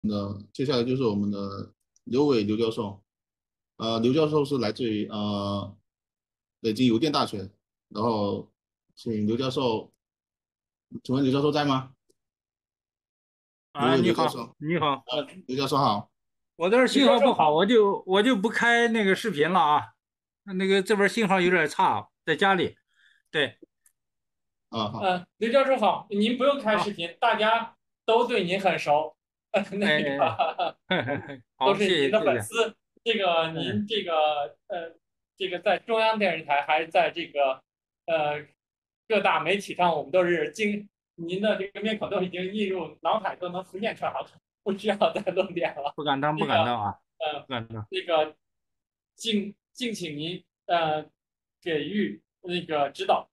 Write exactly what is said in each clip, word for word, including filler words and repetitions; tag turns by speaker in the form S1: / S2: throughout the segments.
S1: 的接下来就是我们的刘伟刘教授。呃，刘教授是来自于呃北京邮电大学，然后请刘教授，请问刘教授在吗？刘
S2: 啊，
S1: 伟
S2: 你好，
S1: 刘教授。
S2: 你好，
S1: 啊，刘教授好。
S2: 我这儿
S1: 刘教授。
S2: 信号不好，我就我就不开那个视频了啊。那个这边信号有点差，在家里。对，
S1: 啊好。
S2: 呃，刘教授好，您不用开视
S1: 好。
S2: 频，大家都对您很熟，呃，
S1: 哎
S2: 那
S1: 哎
S2: 个
S1: 哎，
S2: 都
S1: 好，
S2: 是您的
S1: 谢谢谢谢。
S2: 粉丝。这个
S1: 哎，
S2: 您这个呃，这个在中央电视台还是在这个呃各大媒体上，我们都是经您的这个面孔都已经映入脑海，都能浮现出来了，不需要再露脸了。
S1: 不敢当不
S2: 这个
S1: 敢当啊，
S2: 呃，
S1: 不敢当。
S2: 那个敬敬请您呃给予那个指导。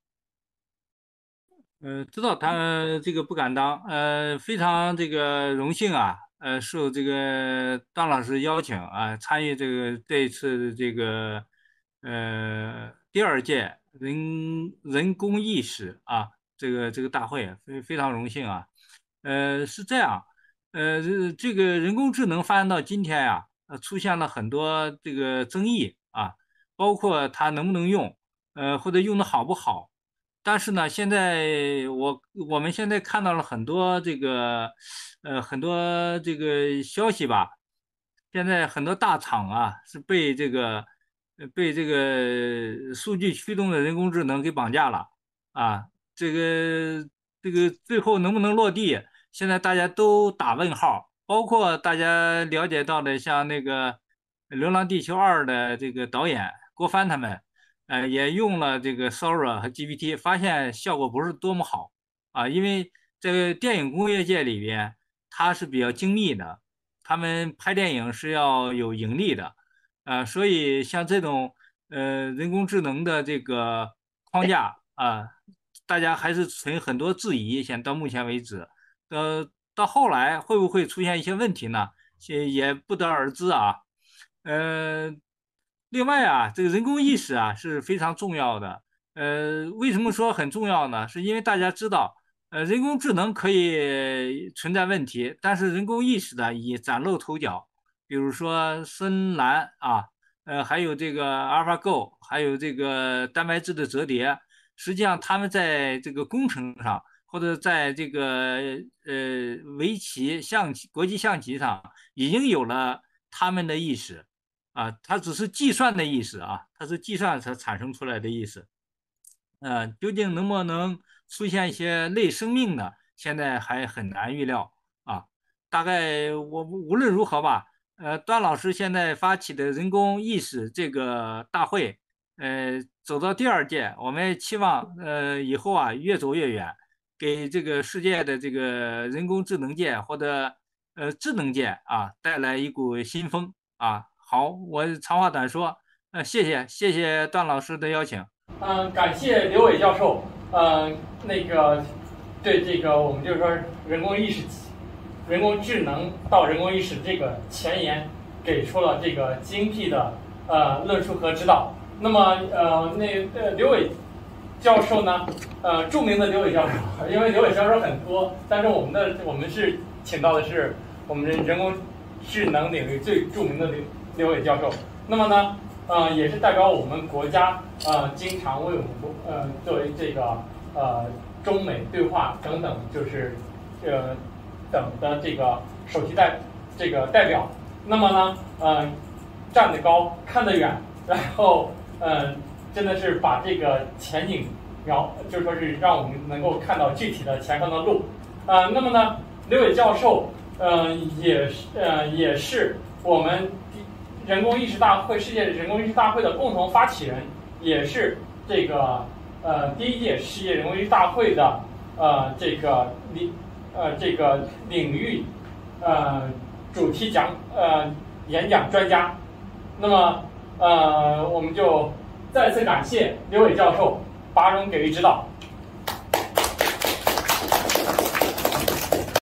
S2: 呃，知道他这个不敢当，呃，非常这个荣幸啊，呃，受这个段老师邀请啊，参与这个这一次的这个呃第二届人人工意识啊这个这个大会，非非常荣幸啊。呃，是这样，呃，这这个人工智能发展到今天呀、呃，出现了很多这个争议啊，包括它能不能用，呃，或者用的好不好。但是呢，现在我我们现在看到了很多这个，呃，很多这个消息吧。现在很多大厂啊是被这个，呃被这个数据驱动的人工智能给绑架了啊。这个这个最后能不能落地，现在大家都打问号。包括大家了解到的，像那个《流浪地球二》的这个导演郭帆他们。呃，也用了这个 Sora 和 G P T，发现效果不是多么好啊。因为这个电影工业界里边，它是比较精密的，他们拍电影是要有盈利的，呃，所以像这种呃人工智能的这个框架啊，大家还是存很多质疑，现到目前为止。呃，到后来会不会出现一些问题呢？也也不得而知啊。呃，另外啊，这个人工意识啊是非常重要的。呃，为什么说很重要呢？是因为大家知道，呃，人工智能可以存在问题，但是人工意识呢已崭露头角。比如说深蓝啊，呃，还有这个 AlphaGo，还有这个蛋白质的折叠，实际上他们在这个工程上，或者在这个呃围棋、象棋、国际象棋上，已经有了他们的意识。啊，它只是计算的意思啊，它是计算才产生出来的意思。呃，究竟能不能出现一些类生命的，现在还很难预料啊。大概我无论如何吧，呃，段老师现在发起的人工意识这个大会，呃，走到第二届，我们期望呃以后啊越走越远，给这个世界的这个人工智能界或者呃智能界啊带来一股新风啊。好，我长话短说，呃，谢谢谢谢段老师的邀请。嗯，感谢刘伟教授，嗯，那个对这个我们就是说人工意识、人工智能到人工意识这个前沿给出了这个精辟的呃论述和指导。那么呃那呃刘伟教授呢，呃著名的刘伟教授，因为刘伟教授很多，但是我们的我们是请到的是我们人工智能领域最著名的刘刘伟教授。那么呢？呃，也是代表我们国家呃，经常为我们呃作为这个呃中美对话等等，就是呃等的这个首席代这个代表。那么呢，呃，站得高，看得远，然后呃，真的是把这个前景描，就说是让我们能够看到具体的前方的路。呃，那么呢，刘伟教授呃也是呃也是我们人工意识大会世界人工意识大会的共同发起人，也是这个呃第一届世界人工意识大会的呃这个领呃这个领域呃主题讲呃演讲专家。那么呃我们就再次感谢刘伟教授把荣给予指导。